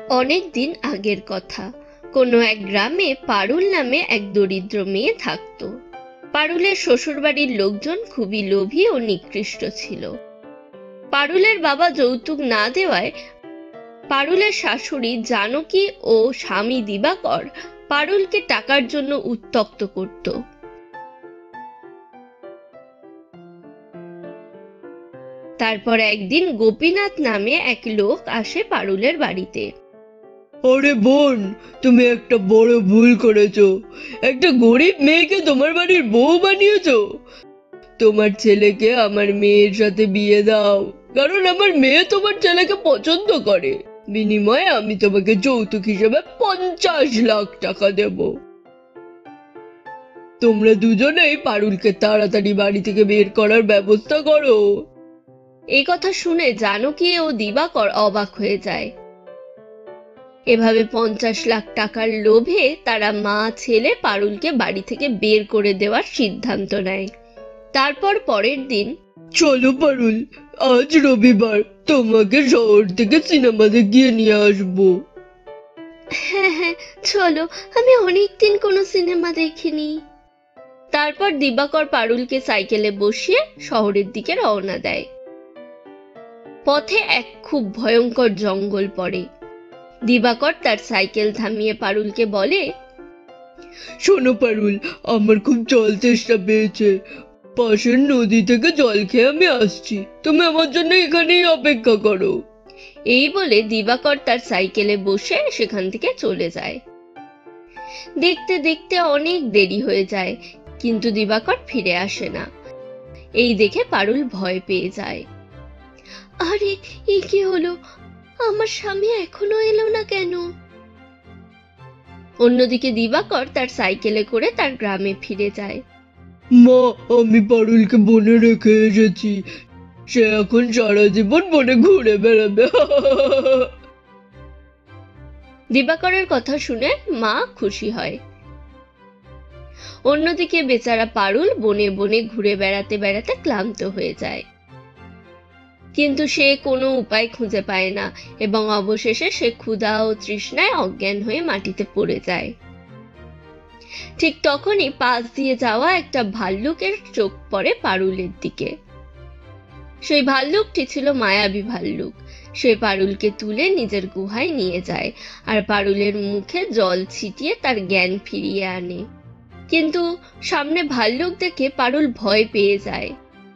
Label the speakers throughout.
Speaker 1: অনেক দিন আগের কথা, কোনো এক গ্রামে পারুল নামে এক দরিদ্র মেয়ে থাকত। পারুলের শ্বশুরবাড়ির লোকজন খুবই লোভী ও নিকৃষ্ট ছিল। পারুলের বাবা যৌতুক না দেওয়ায় পারুলের শাশুড়ি জানকী ও স্বামী দিবাকর পারুলকে টাকার জন্য উত্ত্যক্ত করত। তারপর একদিন গোপীনাথ নামে এক লোক আসে পারুলের বাড়িতে।
Speaker 2: আরে বোন, তুমি একটা বড় ভুল করেছো। একটা গরিব মেয়েকে তোমার বাড়ির বউ বানিয়েছো। তোমার ছেলেকে আমার মেয়ের সাথে বিয়ে দাও, কারণ আমার মেয়ে তোমার ছেলেকে পছন্দ করে। বিনিময়ে আমি তোমাকে যৌতুক হিসেবে 50 লাখ টাকা দেব। তোমরা দুজনেই পারুলকে তাড়াতাড়ি বাড়ি থেকে বের করার ব্যবস্থা করো।
Speaker 1: এই কথা শুনে জানকী ও দিবাকর অবাক হয়ে যায়। এভাবে 50 লাখ টাকার লোভে তারা মা ছেলে পারুলকে বাড়ি থেকে বের করে দেওয়ার সিদ্ধান্ত নেয়। তারপর পরের দিন,
Speaker 2: চলো পারুল, আজ রবিবার, তোমাকে শহর থেকে সিনেমা দেখিয়ে নিয়ে আসবো।
Speaker 1: হ্যাঁ হ্যাঁ চলো, আমি অনেকদিন কোনো সিনেমা দেখিনি। তারপর দিবাকর পারুলকে সাইকেলে বসিয়ে শহরের দিকে রওনা দেয়। পথে এক খুব ভয়ঙ্কর জঙ্গল পড়ে। দিবাকর তার সাইকেল থামিয়ে পারুলকে বলে,
Speaker 2: শোনো পারুল, আমার খুব জল তেষ্টা পেয়েছে। পাশের নদী থেকে জল খেয়ে আমি আসছি, তুমি আমার জন্য এখানেই অপেক্ষা করো।
Speaker 1: এই বলে দিবাকর তার সাইকেলে বসে সেখান থেকে চলে যায়। দেখতে দেখতে অনেক দেরি হয়ে যায়, কিন্তু দিবাকর ফিরে আসে না। এই দেখে পারুল ভয় পেয়ে যায়। আরে এই কি হলো, আমার স্বামী এখনো এলো না কেন? অন্যদিকে দিবাকর তার সাইকেলে করে তার গ্রামে ফিরে যায়।
Speaker 2: মা, আমি পারুলকে বনে রেখে এসেছি। সে এখন সারা জীবন বনে ঘুরে বেড়াবে।
Speaker 1: দিবাকরের কথা শুনে মা খুশি হয়। অন্যদিকে বেচারা পারুল বনে বনে ঘুরে বেড়াতে বেড়াতে ক্লান্ত হয়ে যায়, কিন্তু সে কোনো উপায় খুঁজে পায় না এবং অবশেষে সে ক্ষুধা ও তৃষ্ণায় অজ্ঞান হয়ে মাটিতে পড়ে যায়। ঠিক তখনই পাশ দিয়ে যাওয়া একটা ভাল্লুকের চোখ পড়ে পারুলের দিকে। সেই ভাল্লুকটি ছিল মায়াবী ভাল্লুক। সে পারুলকে তুলে নিজের গুহায় নিয়ে যায় আর পারুলের মুখে জল ছিটিয়ে তার জ্ঞান ফিরিয়ে আনে। কিন্তু সামনে ভাল্লুক দেখে পারুল ভয় পেয়ে যায়।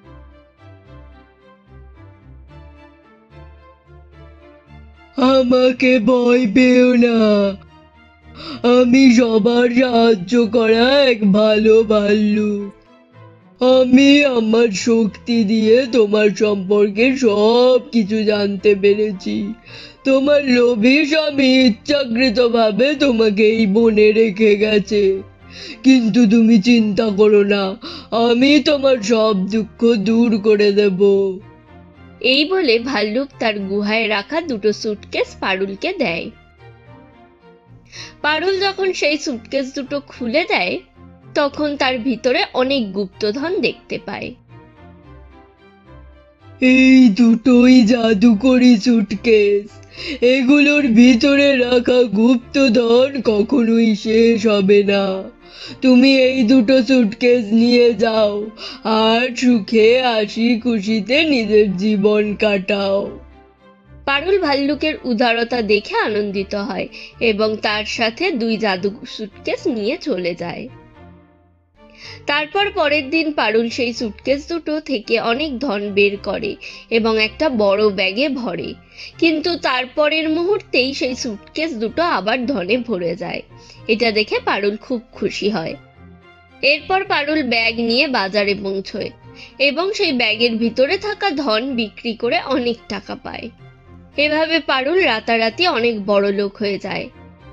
Speaker 2: আমাকে ভয় পেও না, আমি সবার সাহায্য করা এক ভালো ভাল্লুক। আমি আমার শক্তি দিয়ে তোমার সম্পর্কে সব কিছু জানতে পেরেছি। তোমার লোভী স্বামী ইচ্ছাকৃতভাবে তোমাকে এই বনে রেখে গেছে, কিন্তু তুমি চিন্তা করো না, আমি তোমার সব দুঃখ দূর করে দেব।
Speaker 1: এই বলে ভাল্লুক তার গুহায় রাখা দুটো সুটকেস পারুলকে দেয়। পারুল যখন সেই সুটকেস দুটো খুলে দেয়, তখন তার ভিতরে অনেক গুপ্তধন দেখতে পায়।
Speaker 2: এই দুটোই জাদুকরি সুটকেস। এগুলোর ভিতরে রাখা গুপ্তধন কখনোই শেষ হবে না। তুমি এই দুটো সুটকেস নিয়ে যাও আর সুখে হাসি খুশিতে নিজের জীবন কাটাও।
Speaker 1: পারুল ভাল্লুকের উদারতা দেখে আনন্দিত হয় এবং তার সাথে দুই জাদু সুটকেস নিয়ে চলে যায়। তারপর পরের দিন পারুল সেই সুটকেস দুটো থেকে অনেক ধন বের করে এবং একটা বড় ব্যাগে ভরে, কিন্তু তারপরের মুহূর্তেই সেই সুটকেস দুটো আবার ধনে ভরে যায়। এটা দেখে পারুল খুব খুশি হয়। এরপর পারুল ব্যাগ নিয়ে বাজারে পৌঁছয় এবং সেই ব্যাগের ভিতরে থাকা ধন বিক্রি করে অনেক টাকা পায়। এভাবে পারুল রাতারাতি অনেক বড় লোক হয়ে যায়।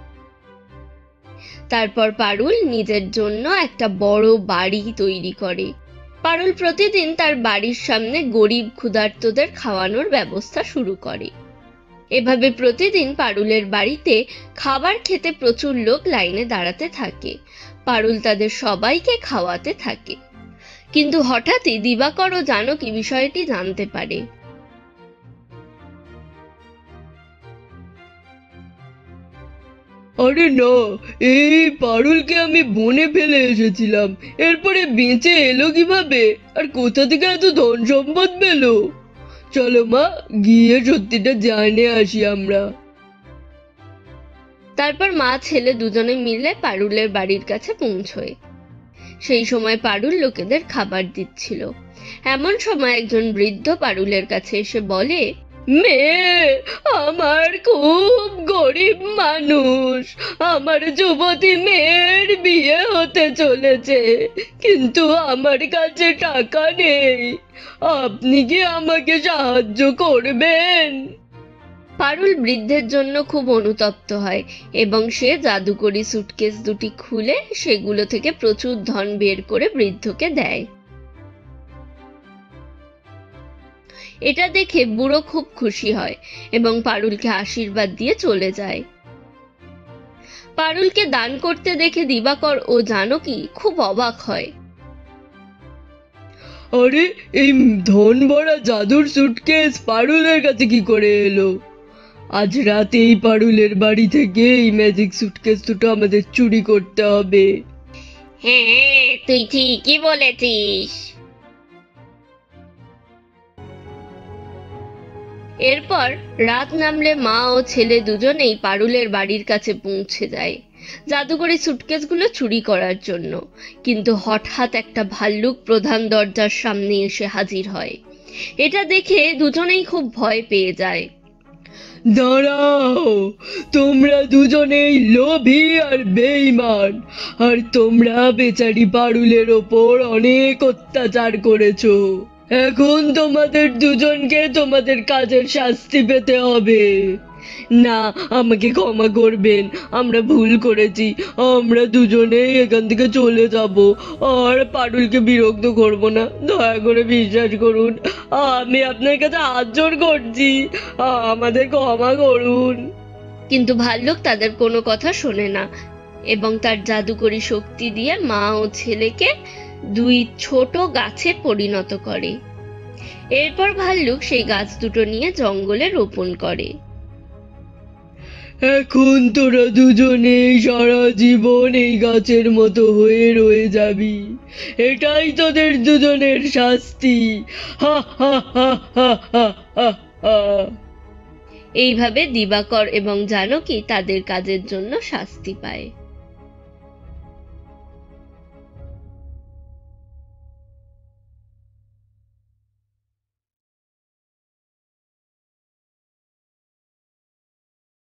Speaker 1: তারপর পারুল নিজের জন্য একটা বড় বাড়ি তৈরি করে। পারুল প্রতিদিন তার বাড়ির সামনে গরিব ক্ষুধার্তদের খাওয়ানোর ব্যবস্থা শুরু করে। এভাবে প্রতিদিন পারুলের বাড়িতে খাবার খেতে প্রচুর লোক লাইনে দাঁড়াতে থাকে। পারুল তাদের সবাইকে খাওয়াতে থাকে। কিন্তু হঠাৎই দিবাকর ও জানকী বিষয়টি জানতে পারে।
Speaker 2: আরে না, এই পারুলকে আমি বনে ফেলে এসেছিলাম, এরপরে বেঁচে এলো কিভাবে, আর কোথা থেকে এত ধন সম্পদ পেলো? চলো মা, গিয়ে সত্যিটা জানে আসি আমরা।
Speaker 1: তারপর মা ছেলে দুজনে মিলে পারুলের বাড়ির কাছে পৌঁছয়। সেই সময় পারুল লোকেদের খাবার দিচ্ছিল। এমন সময় একজন বৃদ্ধ পারুলের কাছে এসে বলে, মেয়ে, আমার খুব গরিব মানুষ, আমার যুবতী মেয়ের বিয়ে হতে চলেছে, কিন্তু আমার কাছে টাকা নেই, আপনি কি আমাকে সাহায্য করবেন? পারুল বৃদ্ধের জন্য খুব অনুতপ্ত হয় এবং সে জাদুকরি সুটকেস দুটি খুলে সেগুলো থেকে প্রচুর ধন বের করে বৃদ্ধকে দেয়। এটা দেখে বুড়ো খুব খুশি হয় এবং পারুলকে আশীর্বাদ দিয়ে চলে যায়। পারুলকে দান করতে দেখে দিবাকর ও জানকী খুব অবাক হয়।
Speaker 2: আরে, এই ধন ভরা জাদুর সুটকেস পারুলের কাছে কি করে এলো? আজ রাতেই পারুলের বাড়ি থেকে এই ম্যাজিক সুটকেস দুটো আমাদের চুরি করতে হবে।
Speaker 1: হ্যাঁ, তুই ঠিকই বলেছিস। এরপর রাত নামলে মা ও ছেলে দুজনেই পারুলের বাড়ির কাছে পৌঁছে যায় জাদুকরি সুটকেসগুলো চুরি করার জন্য। কিন্তু হঠাৎ একটা ভাল্লুক প্রধান দরজার সামনে এসে হাজির হয়। এটা দেখে দুজনেই খুব ভয় পেয়ে যায়।
Speaker 2: দাঁড়াও, তোমরা দুজনেই লোভী আর বেঈমান, আর তোমরা বেচারি পারুলের ওপর অনেক অত্যাচার করেছো। এখন তোমাদের দুজনকে তোমাদের কাজের শাস্তি পেতে হবে। না, আমাকে ক্ষমা করবেন, আমরা ভুল করেছি, আমরা দুজনেই এখান থেকে চলে যাব, আর পারুলকে বিরক্ত করব না, দয়া করে বিশ্বাস করুন, আমি আপনার কাছে হাত জোড় করছি, আমাদের ক্ষমা করুন।
Speaker 1: কিন্তু ভাল্লুক তাদের কোনো কথা শোনে না এবং তার জাদুকরি শক্তি দিয়ে মা ও ছেলেকে দুই ছোট গাছে পরিণত করে। এরপর ভাল্লুক সেই গাছ দুটো নিয়ে জঙ্গলে রোপণ করে।
Speaker 2: এখন তোরা দুজনেই সারা জীবন এই গাছের মতো হয়ে রয়ে যাবি, এটাই তোদের দুজনের শাস্তি। হা হা হা হা হা হা হা।
Speaker 1: এইভাবে দিবাকর এবং জানকী তাদের কাজের জন্য শাস্তি পায়।